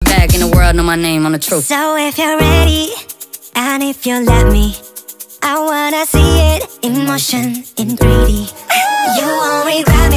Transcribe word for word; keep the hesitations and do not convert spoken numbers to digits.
bag in the world, know my name on the truth. So if you're ready, and if you let me, I wanna see it in motion, in three D. You won't regret